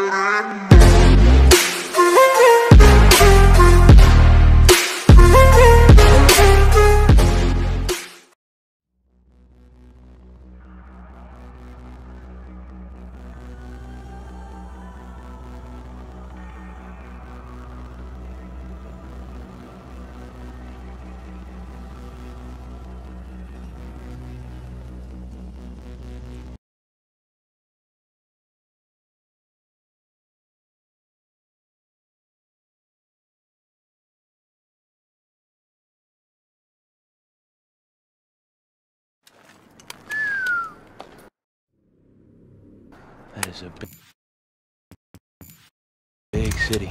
That is a big city.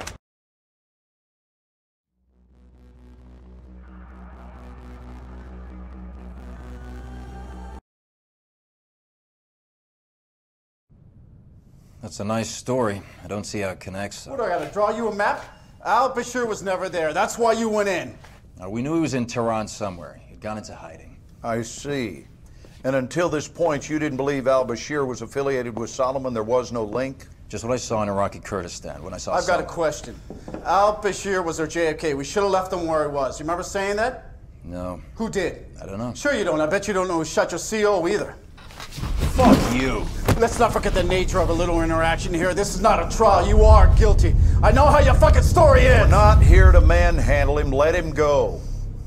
That's a nice story. I don't see how it connects. What, do I gotta draw you a map? Al-Bashir was never there. That's why you went in. We knew he was in Tehran somewhere. He'd gone into hiding. I see. And until this point, you didn't believe al-Bashir was affiliated with Solomon? There was no link? Just what I saw in Iraqi Kurdistan when I saw I've got a question. Al-Bashir was our JFK. We should have left him where he was. You remember saying that? No. Who did? I don't know. Sure you don't. I bet you don't know who shot your CO either. Fuck you. Let's not forget the nature of a little interaction here. This is not a trial. You are guilty. I know how your fucking story is. We're not here to manhandle him. Let him go.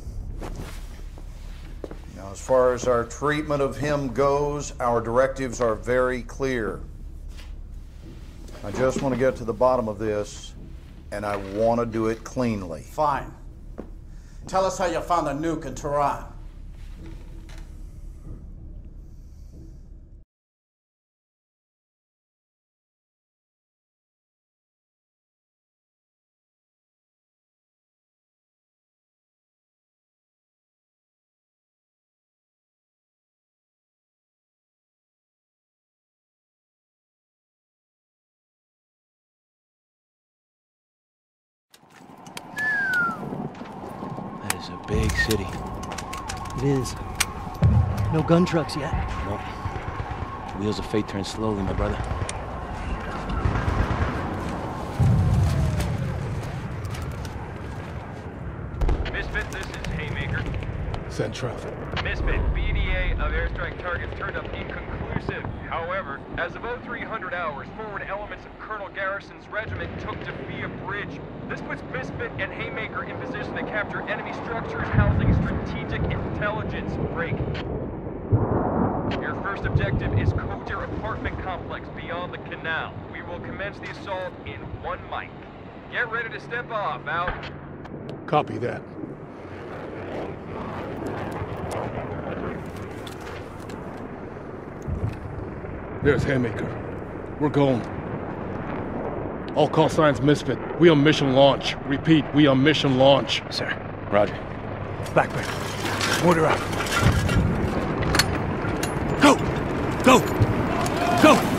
Now, as far as our treatment of him goes, our directives are very clear. I just want to get to the bottom of this, and I want to do it cleanly. Fine. Tell us how you found the nuke in Tehran. That is a big city. It is. No gun trucks yet. No. Wheels of fate turn slowly, my brother. Misfit, this is Haymaker. Send traffic. Misfit, BDA of airstrike targets turned up inconclusive. However, as of 0300 hours, forward elements of Colonel Garrison's regiment took Defia Bridge. This puts Misfit and Haymaker in position to capture enemy structures housing strategic intelligence. Break. Your first objective is Kodir apartment complex beyond the canal. We will commence the assault in 1 mic. Get ready to step off. Out. Copy that. There's Haymaker. We're going. All call signs Misfit. We on mission launch. Repeat, we on mission launch. Sir. Roger. Blackburn, mortar out. Go! Go! Go!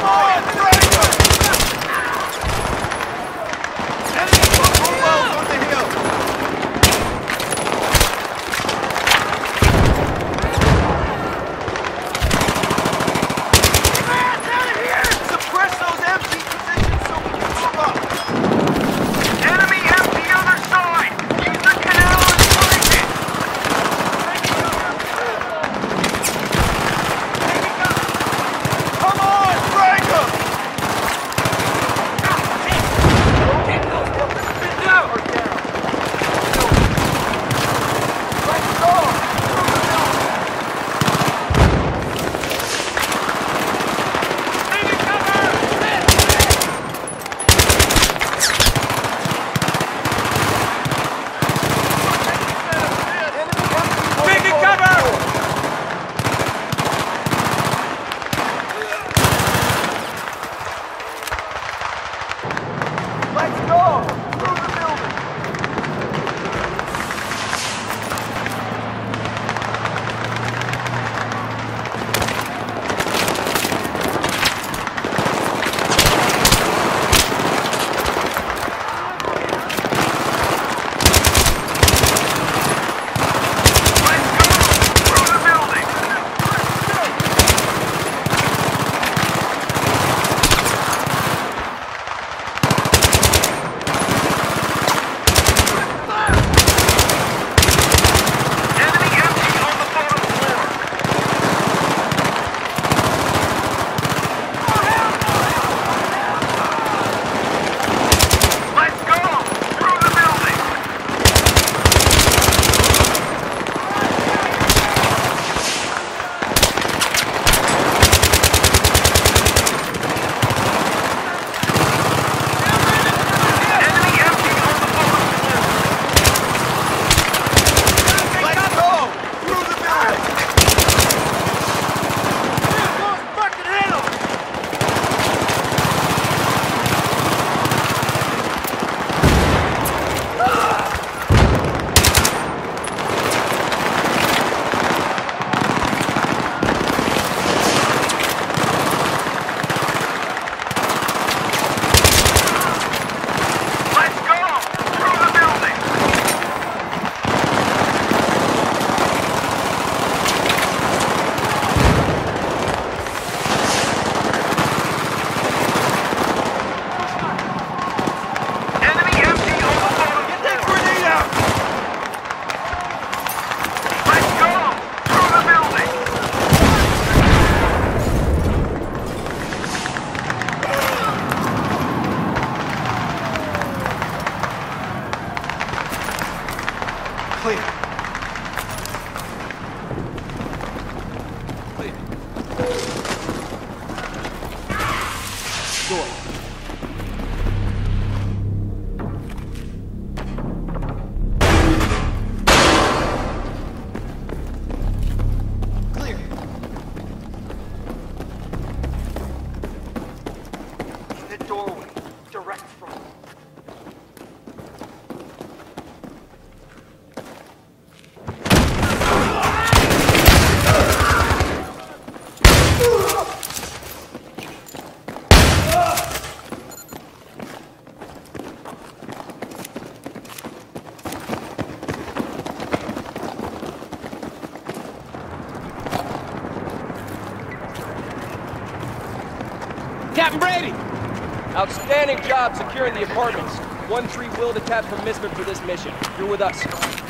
Captain Brady! Outstanding job securing the apartments. 1-3 will detach from Misfit for this mission. You're with us.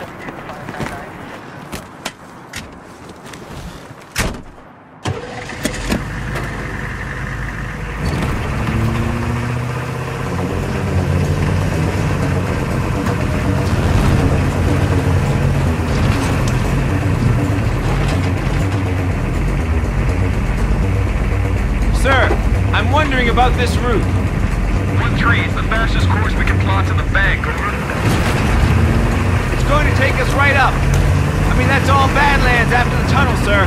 I'm wondering about this route. 1-3 is the fastest course we can plot to the bank. It's going to take us right up. I mean, that's all Badlands after the tunnel, sir.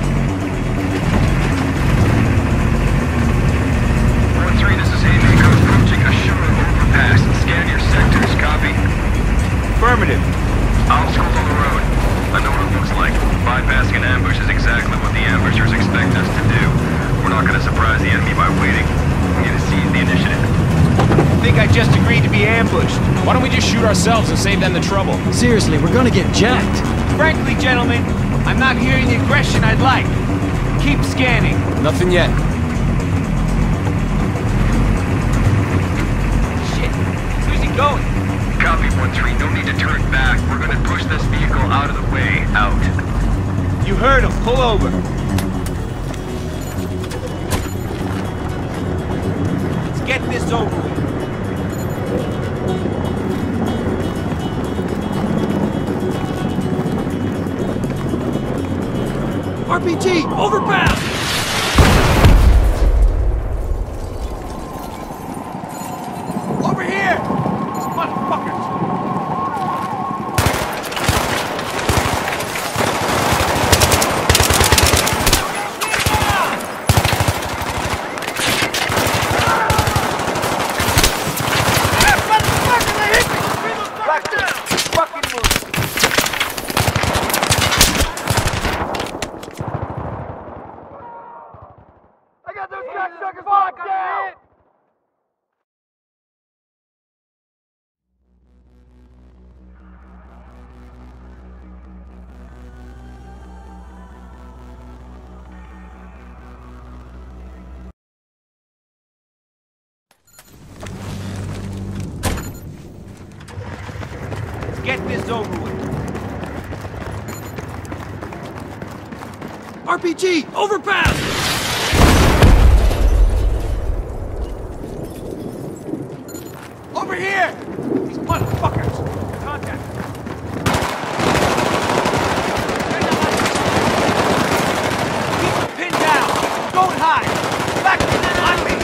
This is Haymaker. agreed to be ambushed. Why don't we just shoot ourselves and save them the trouble? Seriously, we're gonna get jacked. Frankly, gentlemen, I'm not hearing the aggression I'd like. Keep scanning. Nothing yet. Shit. Where's he going? Copy 1-3, no need to turn back. We're gonna push this vehicle out of the way. Out. You heard him. Pull over. Let's get this over with. RPG, overpass! Over here! Motherfuckers! Get this over with. RPG, overpass! Over here! These motherfuckers! Contact! Keep them pinned down! Don't hide! Back on me!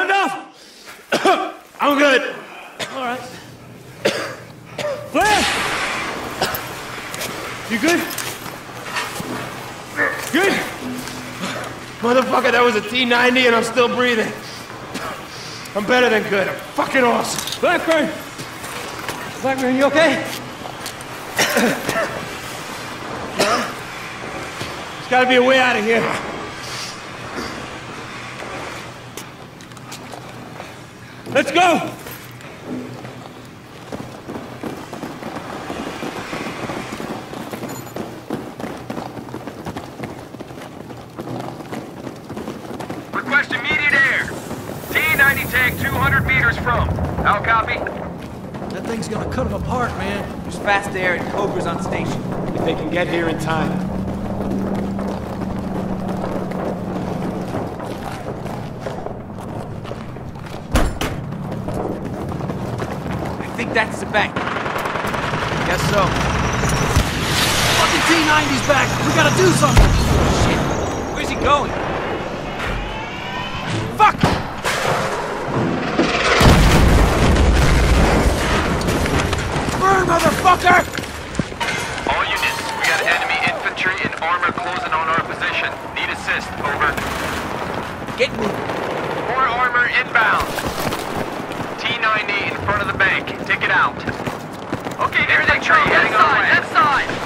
enough? I'm good. All right. Flynn! You good? Good? Motherfucker, that was a T-90 and I'm still breathing. I'm better than good. I'm fucking awesome. Blackburn! Blackburn, you okay? There's gotta be a way out of here. Let's go! Request immediate air. T-90 tank 200 meters from. How copy? That thing's gonna cut them apart, man. There's fast air and Cobra's on station. If they can get here in time. I think that's the bank. Guess so. Fucking T-90's back! We gotta do something! Shit! Where's he going? Fuck! Burn, motherfucker! All units, we got enemy infantry and armor closing on our position. Need assist, over. Get me. More armor inbound. T-90 in front of the bank. Take it out. Okay, there's a tree heading our way. Left side!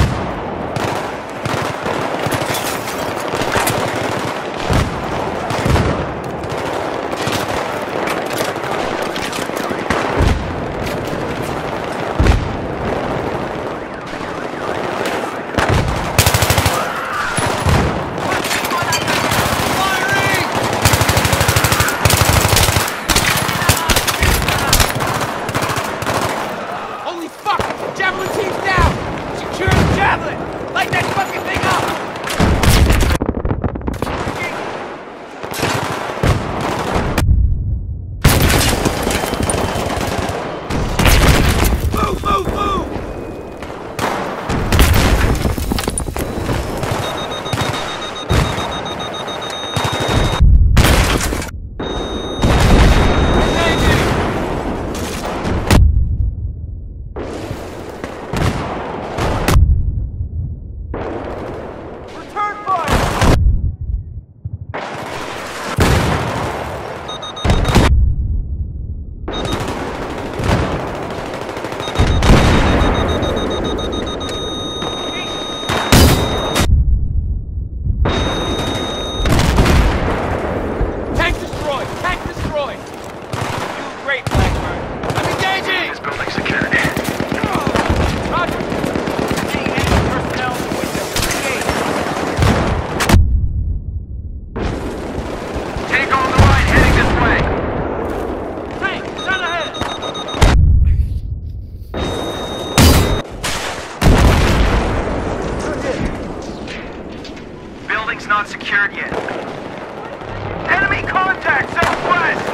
Not secured yet. Enemy contact southwest!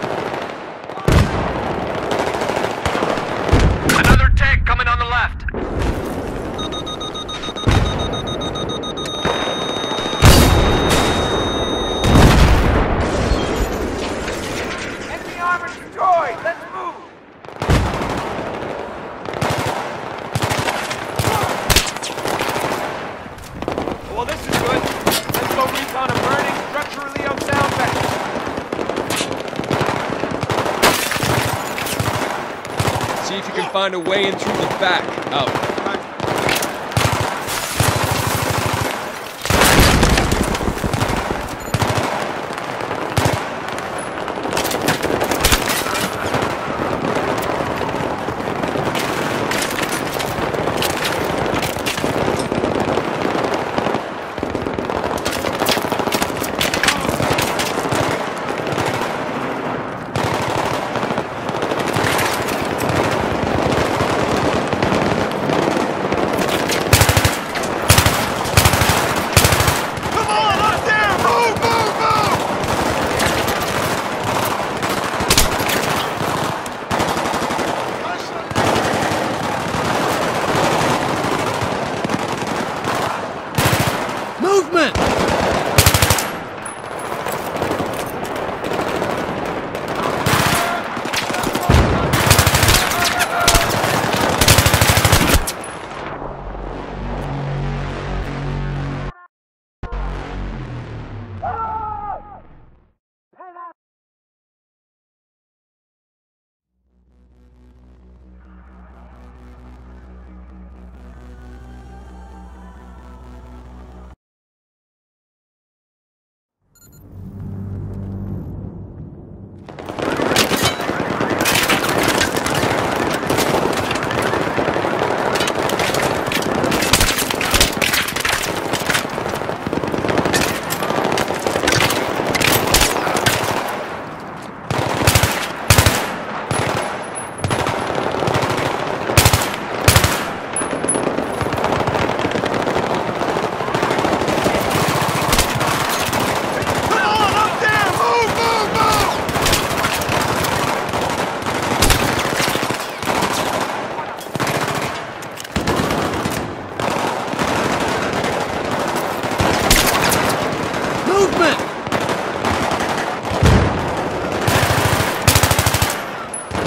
Another tank coming on the left. Enemy armor destroyed! Let's move! Well, this is good. Let's go recon a burning structure Leo sound bank. See if you can find a way in through the back. Out.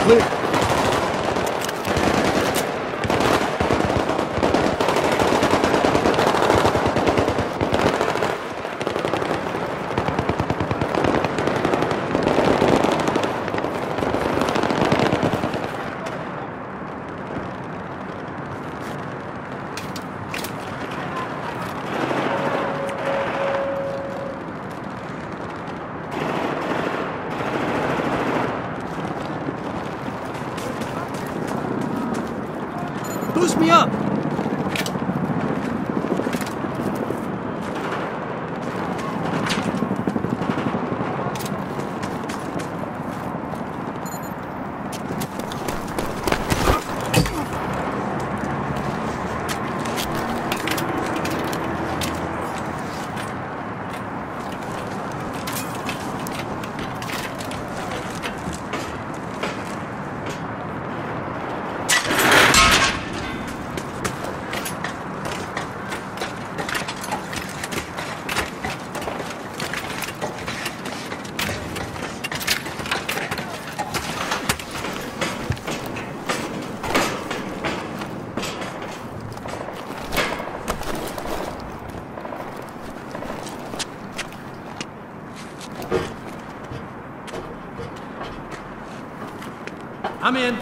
Clear. Boost me up! I'm in.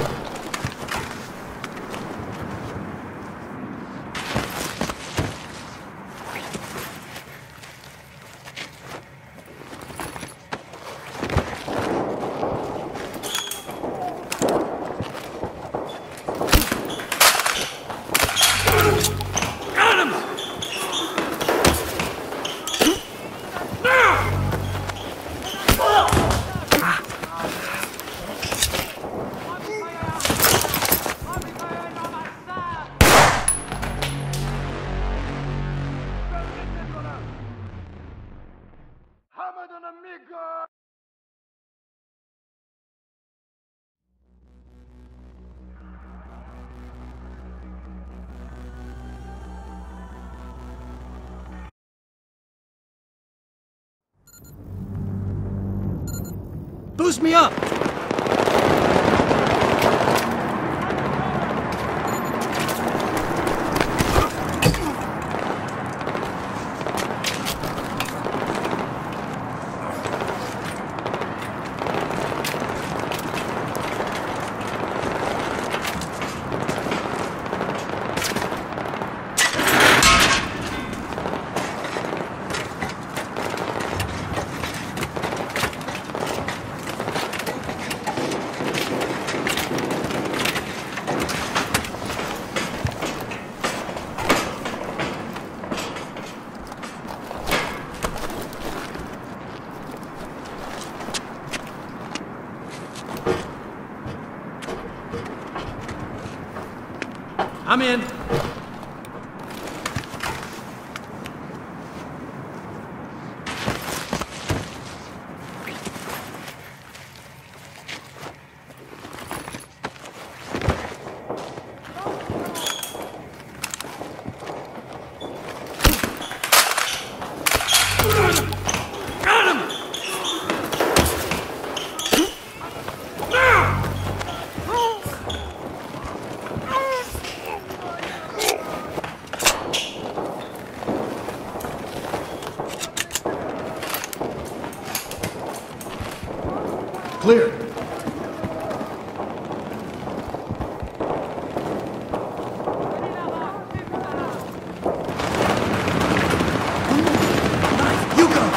Boost me up! I'm in. Clear. You go!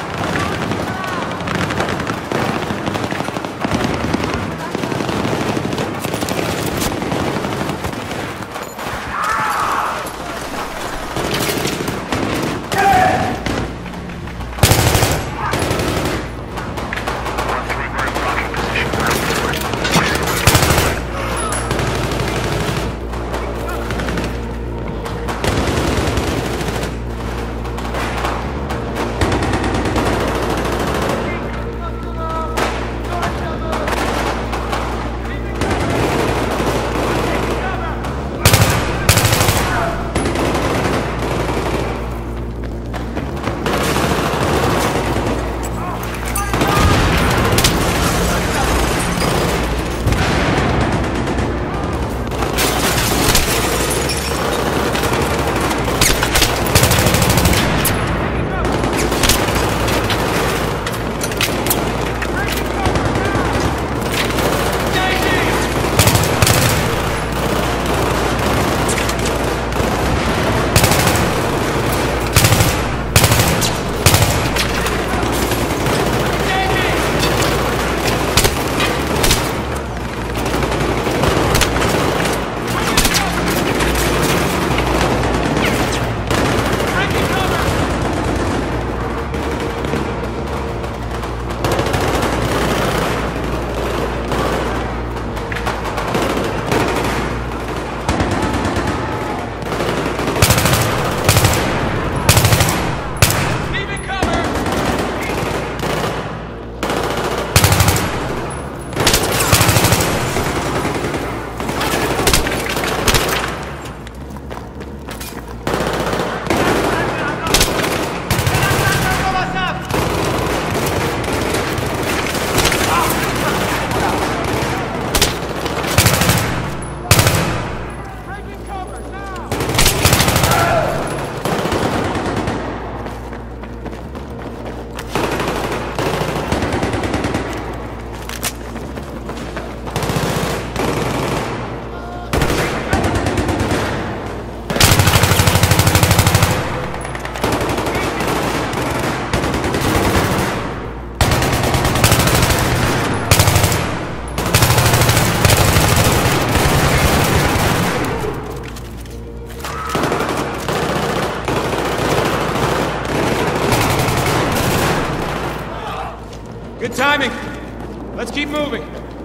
Let's keep moving.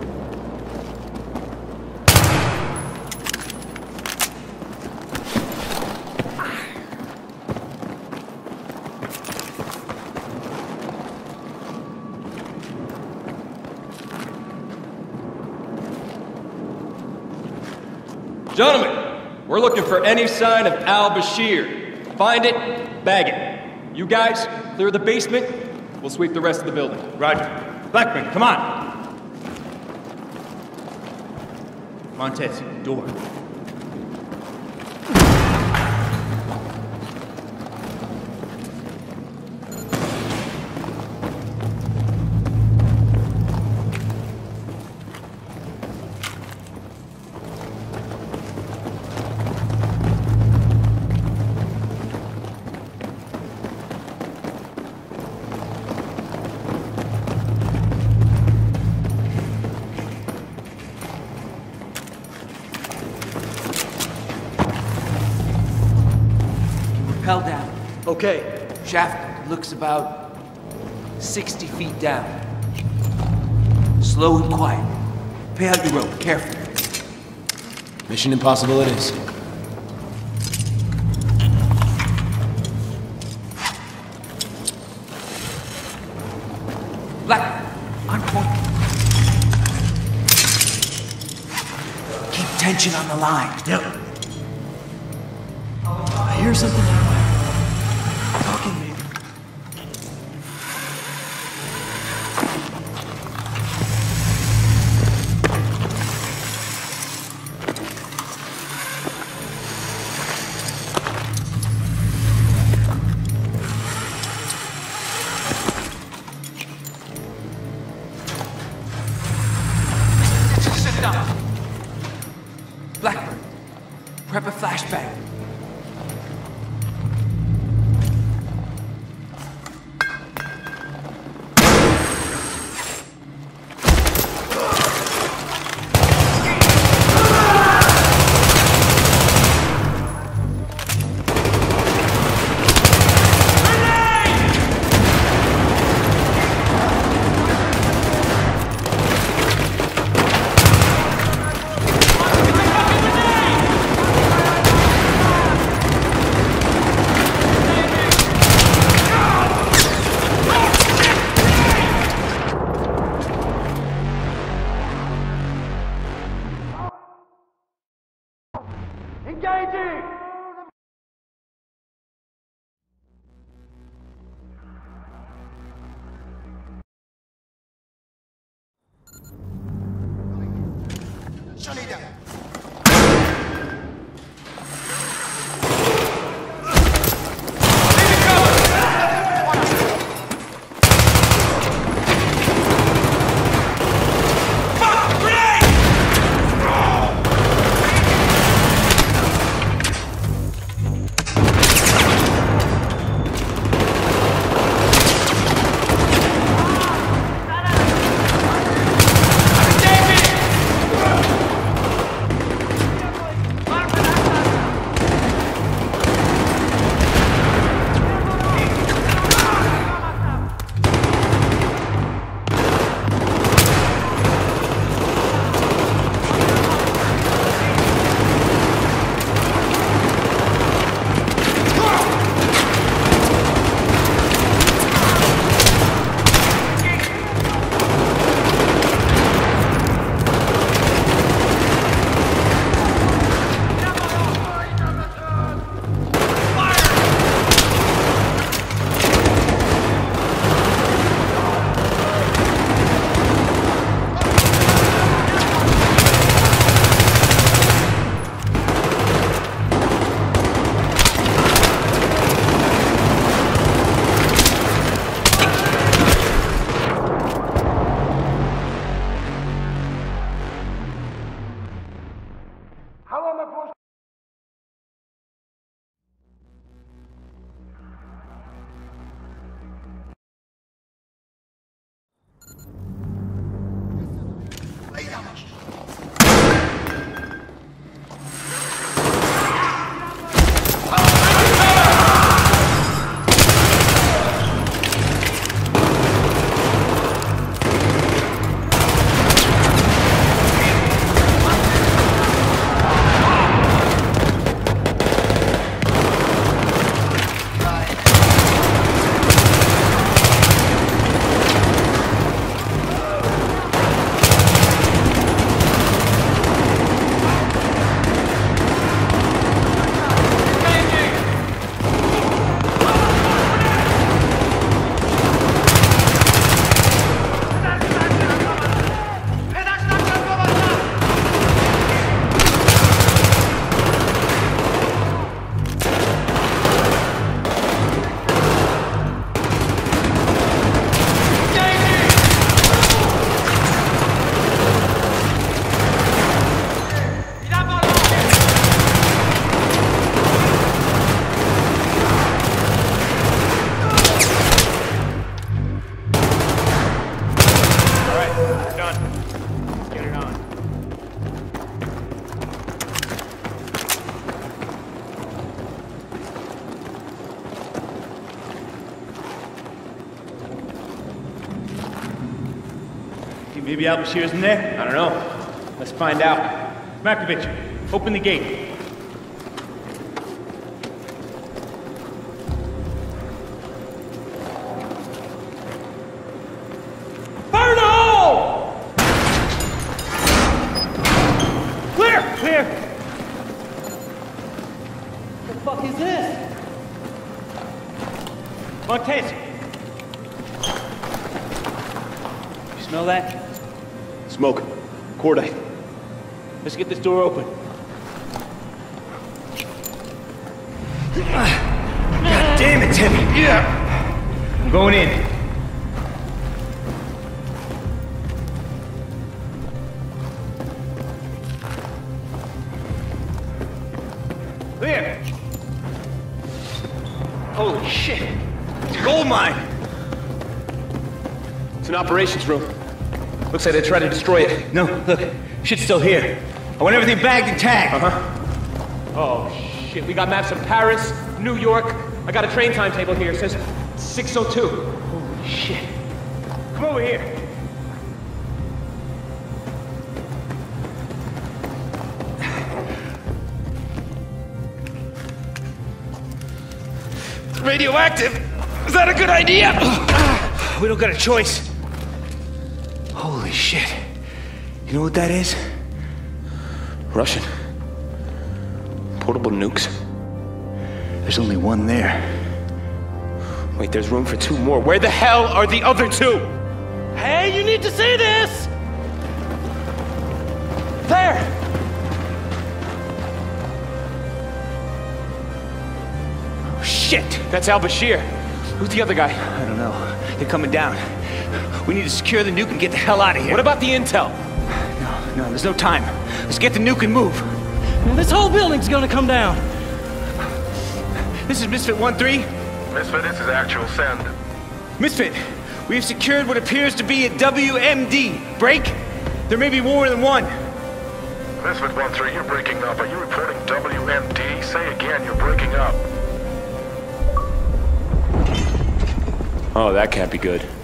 Gentlemen, we're looking for any sign of al-Bashir. Find it, bag it. You guys, clear the basement. We'll sweep the rest of the building. Roger. Blackburn, come on. Montez, door. Rappel down. Okay. Shaft looks about 60 feet down. Slow and quiet. Pay out your rope, carefully. Mission impossible it is. Black, on point. Keep tension on the line. Yep. I hear something. Talking maybe. Sit down. Blackburn, prep a flashbang. done. Let's get it on. Think maybe Al-Bashir's in there? I don't know. Let's find out. Markovich, open the gate. Fire in the hole! Clear! Clear! What the fuck is this? Montez! You smell that? Smoke. Cordite. Let's get this door open. God damn it, Timmy! Yeah! I'm going in. Clear! Holy shit! It's a gold mine! It's an operations room. Looks like they tried to destroy it. No, look. Shit's still here. I want everything bagged and tagged. Oh, shit. We got maps of Paris, New York. I got a train timetable here. It says 6:02. Holy shit. Come over here. Radioactive? Is that a good idea? We don't got a choice. Holy shit. You know what that is? Russian. Portable nukes. There's only one there. Wait, there's room for 2 more. Where the hell are the other 2? Hey, you need to see this! There! Oh, shit! That's Al-Bashir. Who's the other guy? I don't know. They're coming down. We need to secure the nuke and get the hell out of here. What about the intel? No, there's no time. Let's get the nuke and move. Man, this whole building's gonna come down. This is Misfit 1-3. Misfit, this is actual send. Misfit, we have secured what appears to be a WMD. Break? There may be more than one. Misfit 1-3, you're breaking up. Are you reporting WMD? Say again, you're breaking up. Oh, that can't be good.